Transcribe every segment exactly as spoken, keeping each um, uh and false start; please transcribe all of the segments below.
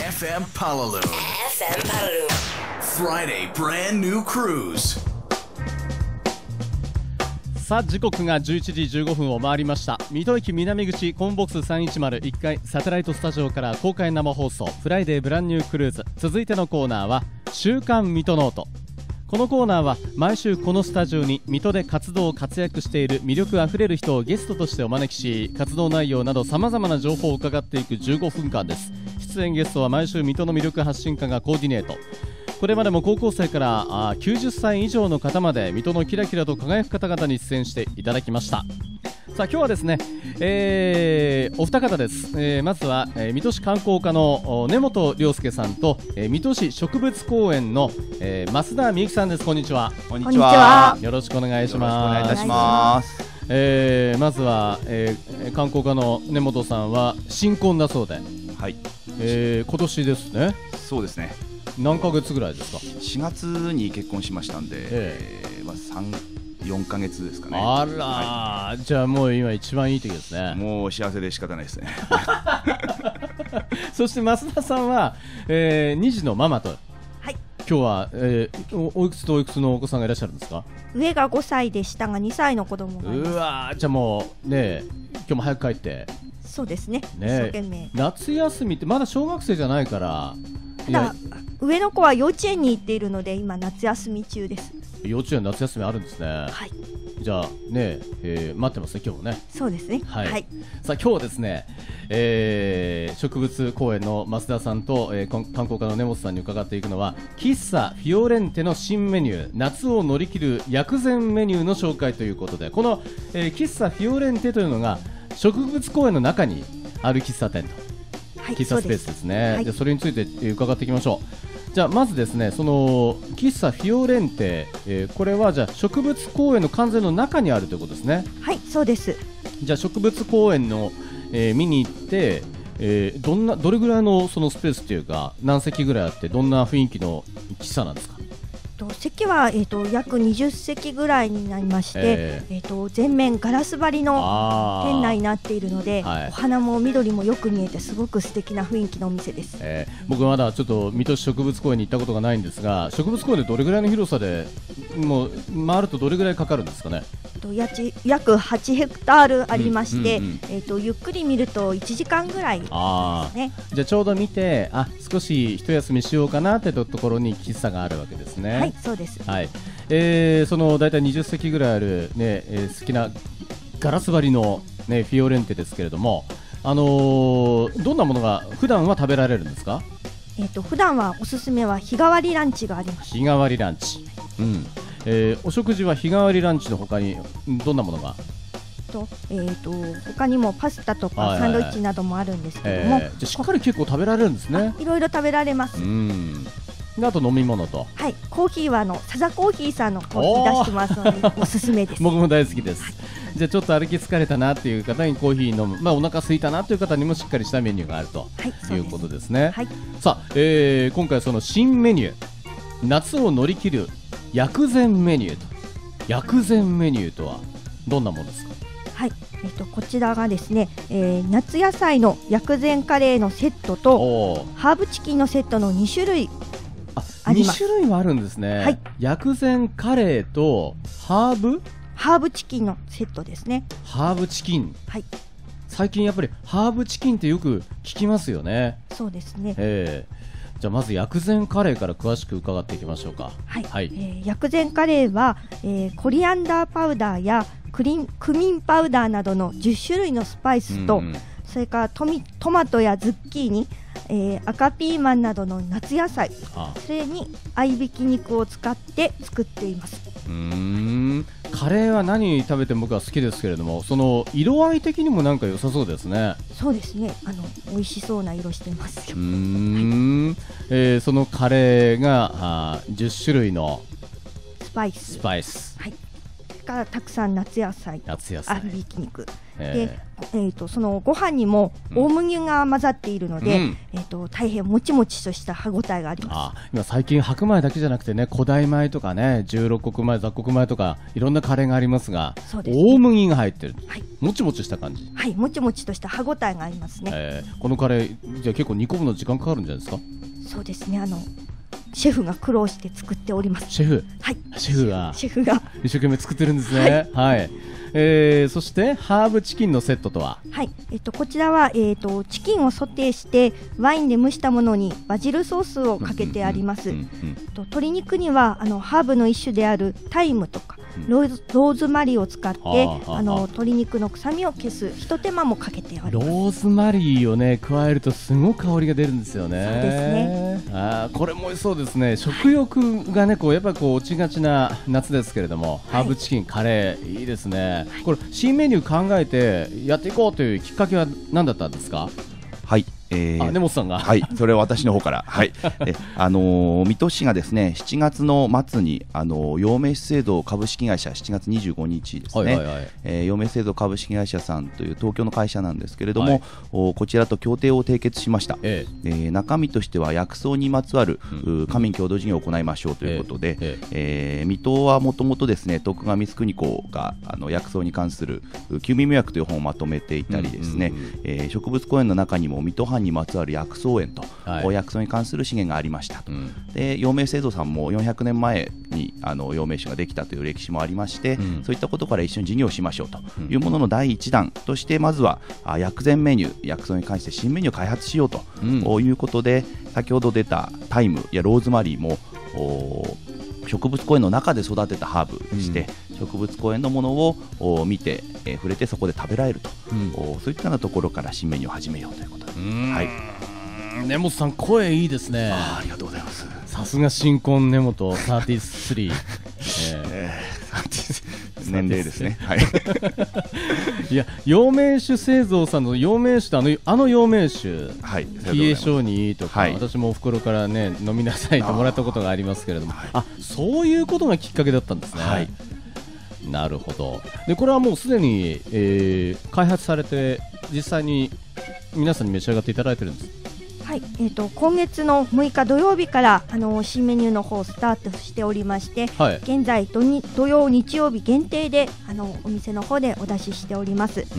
エフエム Palaloon. エフエム Palaloon. Friday brand new cruise. さあ時刻がじゅういちじじゅうごふんを回りました。水戸駅南口コンボックスさんいちまるいっかいサテライトスタジオから公開生放送フライデーブランニュークルーズ。続いてのコーナーは週刊水戸ノート。このコーナーは毎週このスタジオに水戸で活動活躍している魅力あふれる人をゲストとしてお招きし、活動内容などさまざまな情報を伺っていくじゅうごふんかんです。出演ゲストは毎週水戸の魅力発信家がコーディネート。これまでも高校生からあきゅうじゅっさい以上の方まで水戸のキラキラと輝く方々に出演していただきました。さあ今日はですね、えー、お二方です。えー、まずは、えー、水戸市観光課の根本亮介さんと、えー、水戸市植物公園の、えー、増田美幸さんです。こんにちは。 こんにちは。 よろしくお願いします。 よろしくお願いいたします。 えー、まずは、えー、観光課の根本さんは新婚だそうで、 はい、 えー、今年ですね。 そうですね。 何ヶ月ぐらいですか。 しがつに結婚しましたんで、えーえーまあ、さん、よんかげつですかね。 あら、はい、じゃあもう今一番いい時ですね。 もう幸せで仕方ないですね。 そして増田さんは、えー、に児のママと、はい、今日は、えー、お, おいくつとおいくつのお子さんがいらっしゃるんですか。 上がごさいで下がにさいの子供がいます。 うわー、じゃあもうね今日も早く帰って。 そうですね、 ね、 一生懸命。 夏休みってまだ小学生じゃないから。 ただ上の子は幼稚園に行っているので今夏休み中です。 幼稚園夏休みあるんですね。 はい。 じゃあね、えー、待ってますね今日もね。 そうですね。 はい。 はい、 さあ今日はですね、えー、植物公園の増田さんと、えー、観光課の根本さんに伺っていくのは喫茶フィオレンテの新メニュー、夏を乗り切る薬膳メニューの紹介ということで、この、えー、喫茶フィオレンテというのが植物公園の中にある喫茶店と、はい、喫茶スペースですね。はい、でそれについて伺っていきましょう。じゃあまずですね、その喫茶フィオレンテ、えー、これはじゃあ植物公園の完全の中にあるということですね。 はい、そうです。 じゃあ植物公園の、えー、見に行って、えー、どんなどれぐらいのそのスペースというか何席ぐらいあってどんな雰囲気の喫茶なんですか。 と席は、えー、と約にじゅっせきぐらいになりまして、えーえー、と全面ガラス張りの店内になっているので、はい、お花も緑もよく見えてすごく素敵な雰囲気のお店です。 えー、僕まだちょっと水戸市植物公園に行ったことがないんですが、植物公園でどれぐらいの広さでもう回るとどれぐらいかかるんですかね。 と約はちヘクタールありまして、うんうんうん、えー、とゆっくり見るといちじかんぐらいですね。あ、 じゃあちょうど見てあ少し一休みしようかなってところに喫茶があるわけですね。 はい、そうです。 はい、えー、そのだいたいにじゅっせきぐらいある、ねえー、好きなガラス張りの、ね、フィオレンテですけれども、あのー、どんなものが普段は食べられるんですか。 えー、と普段はおすすめは日替わりランチがあります。 日替わりランチ、うん、えー、お食事は日替わりランチの他にどんなものが。 とえー、と他にもパスタとかサンドイッチなどもあるんですけども、 えー、じゃしっかり結構食べられるんですね。 いろいろ食べられます。 うん、であと飲み物と、 はい、コーヒーはあのサザコーヒーさんのコーヒー出してますのでおすすめです。 僕も大好きです。はい、じゃあちょっと歩き疲れたなっていう方にコーヒー飲む、まあ、お腹空いたなという方にもしっかりしたメニューがあると、はい、いうことですね。はい、さあ、えー、今回その新メニュー夏を乗り切る薬膳メニューと、薬膳メニューとはどんなものですか。 はい、えー、とこちらがですね、えー、夏野菜の薬膳カレーのセットとハーブチキンのセットのにしゅるいあります。 にしゅるいもあるんですね。はい、薬膳カレーとハーブハーブチキンのセットですね。 ハーブチキン、 はい、 最近やっぱりハーブチキンってよく聞きますよね。 そうですね。 えー、じゃあまず薬膳カレーから詳しく伺っていきましょうか。 はい、はい、えー、薬膳カレーは、えー、コリアンダーパウダーやクリンクミンパウダーなどのじゅっしゅるいのスパイスと、うんうん、それからトミトマトやズッキーニ、えー、赤ピーマンなどの夏野菜、ああそれに合いびき肉を使って作っています。 うーん、カレーは何食べても僕は好きですけれども、その色合い的にもなんか良さそうですね。 そうですね、あの美味しそうな色してますよ。 うーん、はい、えー、そのカレーがあじゅっしゅるいのスパイス、 スパイス、 はい、からたくさん夏野菜、 夏野菜、 合いびき肉、 えー、 でえー、とそのご飯にも大麦が混ざっているので、うん、えー、と大変もちもちとした歯ごたえがあります。 あ、今最近白米だけじゃなくてね、古代米とかね、十六穀米、雑穀米とかいろんなカレーがありますが、そうですね、大麦が入ってる、はい、もちもちした感じ。 はい、もちもちとした歯ごたえがありますね。 えー、このカレーじゃあ結構煮込むの時間かかるんじゃないですか？ そうですね、あのシェフが苦労して作っております。 シェフ、 はい、 シェフがシェフが一生懸命作ってるんですね。はい、はい、えー、そしてハーブチキンのセットとは、 はい、えっと、こちらは、えー、とチキンをソテーしてワインで蒸したものにバジルソースをかけてあります。鶏肉にはあのハーブの一種であるタイムとかローズ、ローズマリーを使って、うん、あの鶏肉の臭みを消すひと手間もかけてあります。 ローズマリーをね加えるとすごく香りが出るんですよね。 そうですね。 あ、これも美味しそうですね。食欲がねこうやっぱりこう落ちがちな夏ですけれども、はい、ハーブチキンカレーいいですね。はい、これ新メニュー考えてやっていこうというきっかけは何だったんですか？ はい、えー、 あ、根本さんが、 はい、それは私の方から、はい、え、あのー、水戸市がですねしちがつの末に、あのー、陽明酒製造株式会社しちがつにじゅうごにちですね、はいはいはい、えー、陽明酒製造株式会社さんという東京の会社なんですけれども、はい、おこちらと協定を締結しました。えええー、中身としては薬草にまつわる、うん、官民共同事業を行いましょうということで、えええー、水戸はもともとですね徳川光圀公があの薬草に関する休眠無薬という本をまとめていたりですね、うんうんうん、えー、植物公園の中にも水戸藩にまつわる薬草園と、はい、薬草に関する資源がありましたと、うん、で陽明製造さんもよんひゃくねんまえにあの陽明酒ができたという歴史もありまして、うん、そういったことから一緒に事業をしましょうというもののだいいちだんとして、まずはあ薬膳メニュー、薬草に関して新メニューを開発しようと、うん、いうことで、先ほど出たタイムやローズマリーも植物公園の中で育てたハーブでして、うん、植物公園のものを見て、えー、触れてそこで食べられると、うん、そういったようなところから新メニューを始めようということで、はい、 根本さん声いいですね。 あ, ありがとうございます。 さすが新婚根本さんじゅうさん、えーえー、年齢ですね。はい、 いや陽明酒製造さんの陽明酒とあのあの陽明酒、 はい、 冷え性にいいとか、はい、私もお袋からね飲みなさいともらったことがありますけれども、あ, あそういうことがきっかけだったんですね。はい、なるほど。でこれはもうすでに、えー、開発されて実際に皆さんに召し上がっていただいてるんです。 はい、えー、と今月のむいか土曜日からあの新メニューの方スタートしておりまして、はい、現在土に土曜日曜日限定であのお店の方でお出ししております。 うん、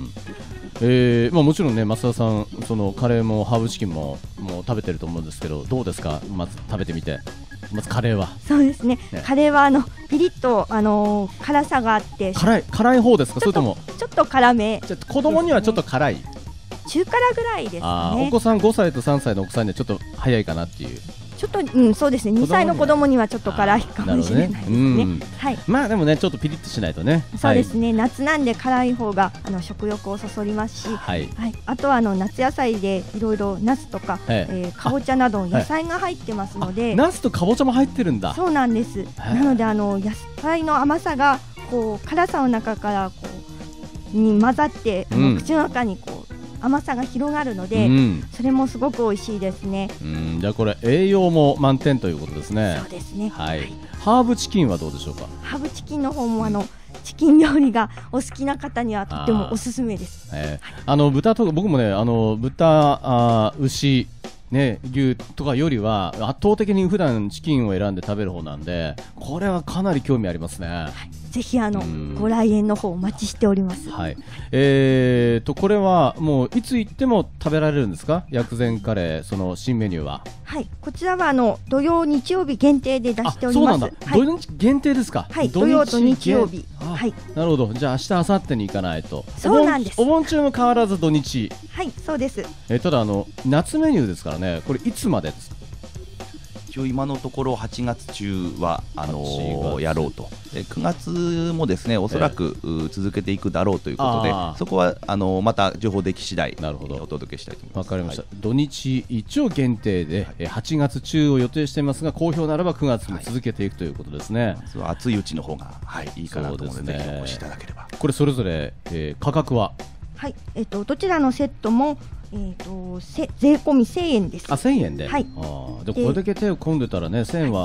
えーまあ、もちろんね増田さんそのカレーもハーブチキンももう食べてると思うんですけど、どうですか、まず食べてみて。まずカレーはそうです ね, ねカレーはあのピリッと、あのー、辛さがあって辛い辛い方ですか？それともちょっと辛め、 じゃ子供にはちょっと辛い、 中辛ぐらいですね。 あお子さんごさいとさんさいのお子さんにはちょっと早いかなっていう。 ちょっと、うん、そうですね、にさいの子供にはちょっと辛いかもしれないですね。うん、はい、 まあでもねちょっとピリッとしないとね。 そうですね、はい、夏なんで辛い方があの食欲をそそりますし、はいはい、あとはあの夏野菜でいろいろナスとか、はい、えー、かぼちゃなど野菜が入ってますので、はい、 ナスとかぼちゃも入ってるんだ。 そうなんです。なのであの野菜の甘さがこう辛さの中からこうに混ざって、うん、口の中にこう甘さが広がるので、うん、それもすごく美味しいですね。 うん、じゃあこれ栄養も満点ということですね。 そうですね、 はいはい、ハーブチキンはどうでしょうか？ ハーブチキンの方もあの、うん、チキン料理がお好きな方にはとてもおすすめです。 あ、えーはい、あの豚とか僕もねあの豚あ牛ね、牛とかよりは圧倒的に普段チキンを選んで食べる方なんで、これはかなり興味ありますね。はい、 ぜひあのご来園の方お待ちしております。 はい、えーとこれはもういつ行っても食べられるんですか？薬膳カレーその新メニューは。 はい、こちらはあの土曜日曜日限定で出しております。 そうなんだ、はい、土日限定ですか？ はい、土曜と日曜日。はい、 なるほど。じゃあ明日明後日に行かないと。 そうなんです。 お盆中も変わらず土日。 はい、そうです。 えただあの夏メニューですからね、これいつまでですか？ 一応今のところはちがつ中はあのー、やろうと。でくがつもですねおそらく、えー、続けていくだろうということで、そこはあのー、また情報でき次第なるほどお届けしたいと思います。 わかりました、はい、土日一応限定で、はい、はちがつ中を予定していますが、好評ならばくがつも続けていくということですね。 はい、暑いうちの方が、はい、いいかなと思うので、ぜひお越しいただければ。 これそれぞれ、えー、価格ははい、えーと、どちらのセットもえー、とせ税込みせんえんです。 あ、せんえんで、 はい、 あでこれだけ手を込んでたらね、せんえんは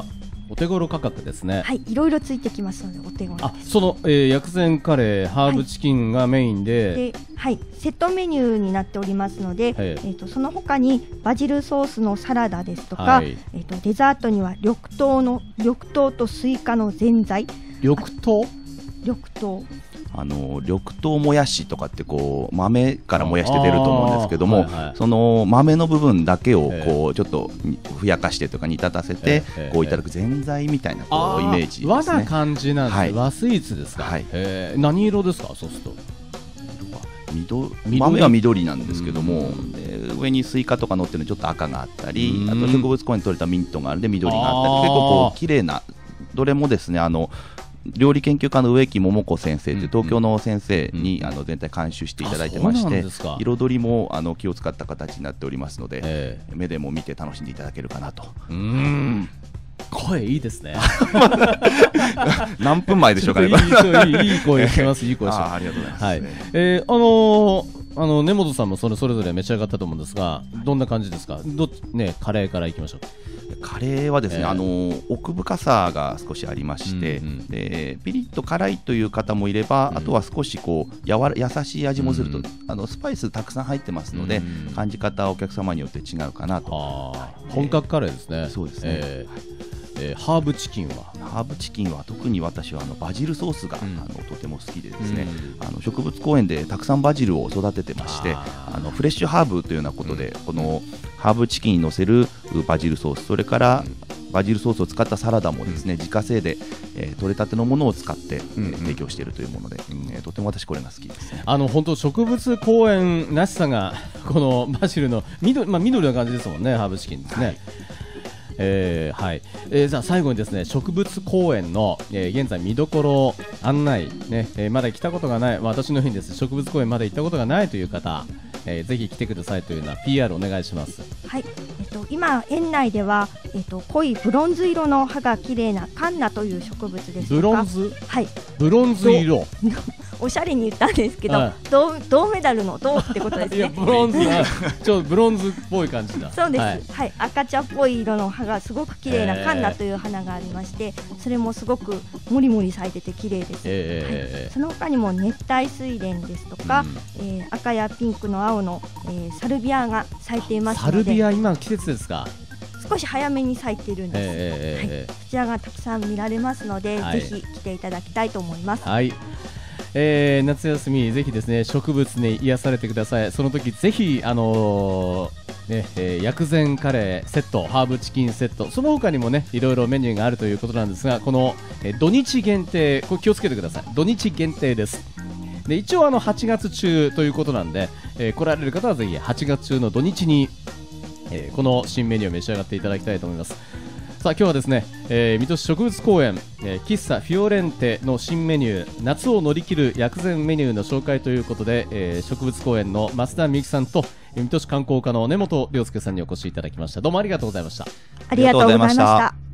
お手頃価格ですね。 はい、いろいろついてきますのでお手頃です。 あ、その、えー、薬膳カレーハーブチキンがメインで、 はい、ではい、セットメニューになっておりますので、えー、とその他にバジルソースのサラダですとか、はい、えー、とデザートには緑豆の緑豆とスイカのぜんざい。 緑豆緑豆あの緑豆もやしとかってこう豆からもやして出ると思うんですけども、はいはい、その豆の部分だけをこうちょっとふやかしてとか煮立たせてこういただくぜんざいみたいなこうイメージですね。 和な感じなんです、はい、和スイーツですか、 はい、 えー、何色ですか？そうすると緑豆は緑なんですけども、上にスイカとか乗ってるのちょっと赤があったり、あと植物公園に取れたミントがあるんで緑があったり、結構こう綺麗な、どれもですね、あの料理研究家の植木桃子先生という東京の先生に、うん、あの全体監修していただいてまして、彩りもあの気を使った形になっておりますので、えー、目でも見て楽しんでいただけるかなと。 うーん、声いいですね。 何分前でしょうかね。 いい, い, い, いい声してます。いい声してます。 ありがとうございます、ね。 はい、えー、あのーあの根本さんもそれそれぞれ召し上がったと思うんですが、どんな感じですか？どね、カレーからいきましょう。 カレーはですね、えー、あの奥深さが少しありまして、うんうん、でピリッと辛いという方もいれば、うん、あとは少しこうやわら優しい味もすると、うん、あのスパイスたくさん入ってますので、うん、感じ方はお客様によって違うかなと。 あ、本格カレーですね。 そうですね、 えーえー、ハーブチキンはハーブチキンは特に私はあのバジルソースが、うん、あのとても好きでですね、うん、あの植物公園でたくさんバジルを育ててまして、ああのフレッシュハーブというようなことで、うん、このハーブチキンに乗せるバジルソース、それからバジルソースを使ったサラダもですね、うん、自家製で、えー、取れたてのものを使って、うん、えー、提供しているというもので、うんえー、とても私これが好きですね。 あの本当植物公園らしさがこのバジルの緑、まあ、緑な感じですもんね、ハーブチキンですね。はい、えーはいえー、じゃあ最後にですね、植物公園の、えー、現在見どころ案内、ねえー、まだ来たことがない、私のようにです植物公園まだ行ったことがないという方、えー、ぜひ来てくださいというような ピーアール お願いします。 はい、えっと、今園内では、えっと、濃いブロンズ色の葉が綺麗なカンナという植物ですとか、 ブロンズ、 はい、 ブロンズ色おしゃれに言ったんですけど、 はい、 銅, 銅メダルの銅ってことですね。 いやブロンズちょブロンズっぽい感じだ。 そうです、 はいはい、赤茶っぽい色の葉がすごく綺麗なカンナという花がありまして、それもすごくもりもり咲いてて綺麗です、えーはい、その他にも熱帯睡蓮ですとか、うん、えー、赤やピンクの青の、えー、サルビアが咲いていますので。 サルビア今の季節ですか？ 少し早めに咲いているんです、えーはい、こちらがたくさん見られますので、はい、ぜひ来ていただきたいと思います。 はい、えー、夏休みぜひですね植物に癒されてください。その時ぜひあのーねえー、薬膳カレーセット、ハーブチキンセット、その他にもねいろいろメニューがあるということなんですが、この、えー、土日限定、これ気をつけてください。土日限定です。で一応あのはちがつ中ということなんで、えー、来られる方はぜひはちがつ中の土日に、えー、この新メニューを召し上がっていただきたいと思います。さあ今日はですね、えー、水戸市植物公園、えー、喫茶フィオレンテの新メニュー、夏を乗り切る薬膳メニューの紹介ということで、えー、植物公園の増田美幸さんと水戸市観光課の根本亮介さんにお越しいただきました。どうもありがとうございました。 ありがとうございました。